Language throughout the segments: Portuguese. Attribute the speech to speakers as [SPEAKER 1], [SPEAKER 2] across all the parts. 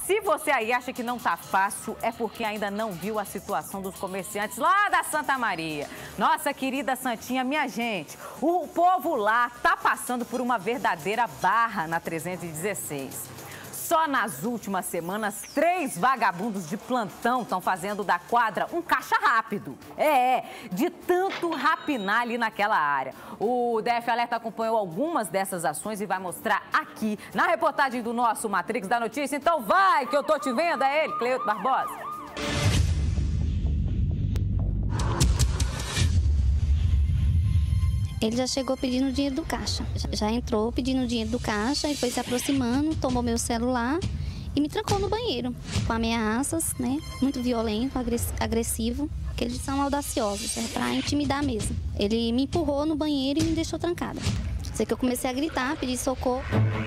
[SPEAKER 1] Se você aí acha que não tá fácil, é porque ainda não viu a situação dos comerciantes lá da Santa Maria. Nossa querida Santinha, minha gente, o povo lá tá passando por uma verdadeira barra na 316. Só nas últimas semanas, 3 vagabundos de plantão estão fazendo da quadra um caixa rápido. De tanto rapinar ali naquela área. O DF Alerta acompanhou algumas dessas ações e vai mostrar aqui na reportagem do nosso Matrix da Notícia. Então vai, que eu tô te vendo, é ele, Cleito Barbosa.
[SPEAKER 2] Ele já chegou pedindo dinheiro do caixa. Já entrou pedindo dinheiro do caixa e foi se aproximando, tomou meu celular e me trancou no banheiro. Com ameaças, né? Muito violento, agressivo, porque eles são audaciosos, é pra intimidar mesmo. Ele me empurrou no banheiro e me deixou trancada. Sei que eu comecei a gritar, pedir socorro.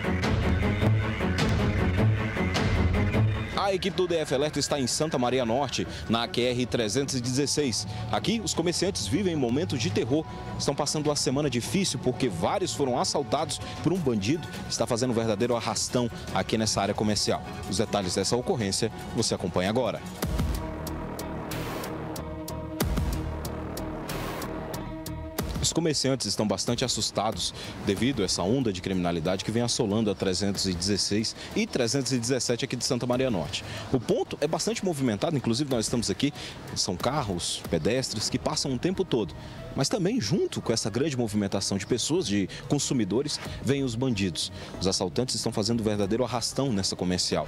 [SPEAKER 3] A equipe do DF Alerta está em Santa Maria Norte, na QR-316. Aqui, os comerciantes vivem momentos de terror. Estão passando uma semana difícil porque vários foram assaltados por um bandido que está fazendo um verdadeiro arrastão aqui nessa área comercial. Os detalhes dessa ocorrência você acompanha agora. Os comerciantes estão bastante assustados devido a essa onda de criminalidade que vem assolando a 316 e 317 aqui de Santa Maria Norte. O ponto é bastante movimentado, inclusive nós estamos aqui, são carros, pedestres que passam o tempo todo. Mas também, junto com essa grande movimentação de pessoas, de consumidores, vêm os bandidos. Os assaltantes estão fazendo um verdadeiro arrastão nessa comercial.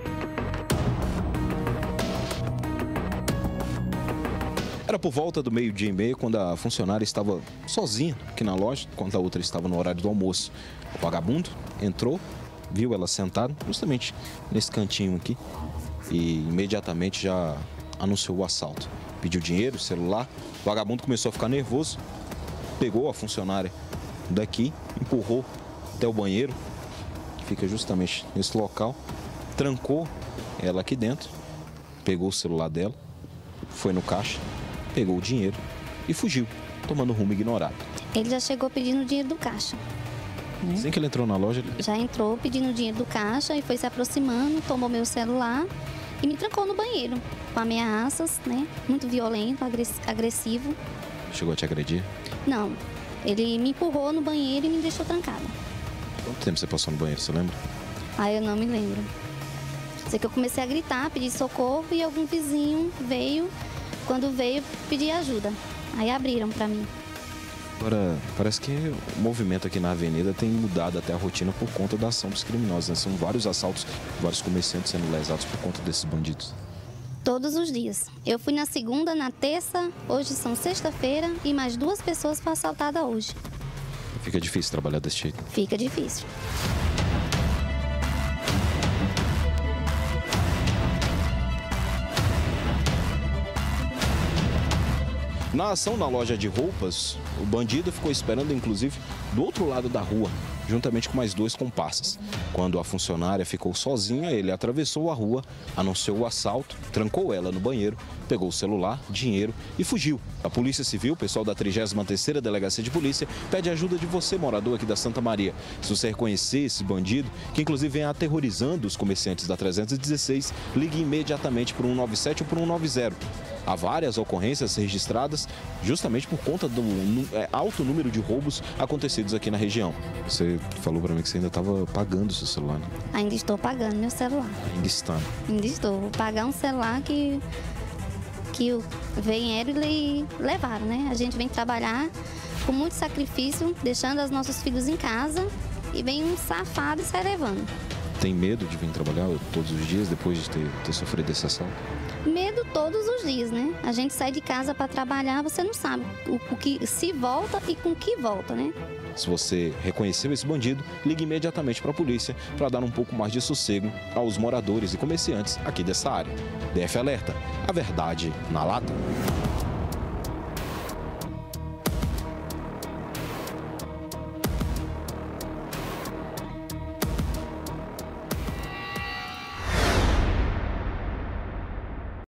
[SPEAKER 3] Era por volta do 12:30 quando a funcionária estava sozinha aqui na loja, enquanto a outra estava no horário do almoço. O vagabundo entrou, viu ela sentada justamente nesse cantinho aqui e imediatamente já anunciou o assalto. Pediu dinheiro, celular, o vagabundo começou a ficar nervoso, pegou a funcionária daqui, empurrou até o banheiro, que fica justamente nesse local, trancou ela aqui dentro, pegou o celular dela, foi no caixa, pegou o dinheiro e fugiu, tomando rumo ignorado.
[SPEAKER 2] Ele já chegou pedindo dinheiro do caixa. Né?
[SPEAKER 3] Assim que ele entrou na loja, ele...
[SPEAKER 2] Já entrou pedindo dinheiro do caixa e foi se aproximando, tomou meu celular e me trancou no banheiro. Com ameaças, né? Muito violento, agressivo.
[SPEAKER 3] Chegou a te agredir?
[SPEAKER 2] Não. Ele me empurrou no banheiro e me deixou trancada.
[SPEAKER 3] Quanto tempo você passou no banheiro, você lembra?
[SPEAKER 2] Eu não me lembro. Sei que eu comecei a gritar, pedir socorro e algum vizinho veio. Quando veio, pedi ajuda. Aí abriram pra mim.
[SPEAKER 3] Agora, parece que o movimento aqui na avenida tem mudado até a rotina por conta da ação dos criminosos, né? São vários assaltos, vários comerciantes sendo lesados por conta desses bandidos.
[SPEAKER 2] Todos os dias. Eu fui na segunda, na terça, hoje são sexta-feira e mais 2 pessoas foram assaltadas hoje.
[SPEAKER 3] Fica difícil trabalhar desse jeito?
[SPEAKER 2] Fica difícil.
[SPEAKER 3] Na ação na loja de roupas, o bandido ficou esperando, inclusive, do outro lado da rua, juntamente com mais 2 comparsas. Quando a funcionária ficou sozinha, ele atravessou a rua, anunciou o assalto, trancou ela no banheiro, pegou o celular, dinheiro e fugiu. A Polícia Civil, o pessoal da 33ª Delegacia de Polícia, pede ajuda de você, morador aqui da Santa Maria. Se você reconhecer esse bandido, que inclusive vem aterrorizando os comerciantes da 316, ligue imediatamente por 197 ou por 190. Há várias ocorrências registradas justamente por conta do alto número de roubos acontecidos aqui na região. Você falou para mim que você ainda estava pagando o seu celular, né?
[SPEAKER 2] Ainda estou pagando meu celular.
[SPEAKER 3] Ainda está.
[SPEAKER 2] Ainda estou. Vou pagar um celular que vieram e levaram, né? A gente vem trabalhar com muito sacrifício, deixando os nossos filhos em casa e vem um safado e sai levando.
[SPEAKER 3] Tem medo de vir trabalhar todos os dias depois de ter sofrido esse assalto?
[SPEAKER 2] Medo todos os dias, né? A gente sai de casa para trabalhar, você não sabe o que se volta e com que volta, né?
[SPEAKER 3] Se você reconheceu esse bandido, ligue imediatamente para a polícia para dar um pouco mais de sossego aos moradores e comerciantes aqui dessa área. DF Alerta, a verdade na lata.